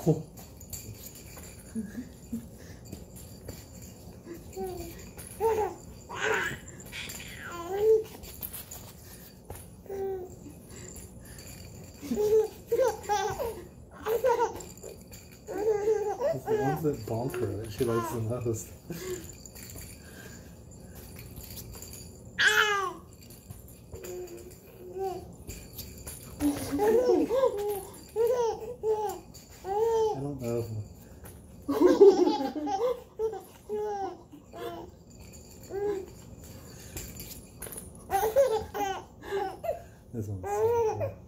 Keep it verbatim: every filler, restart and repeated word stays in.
It's the ones that bonk her that she likes the most. I don't know. This one's so cool.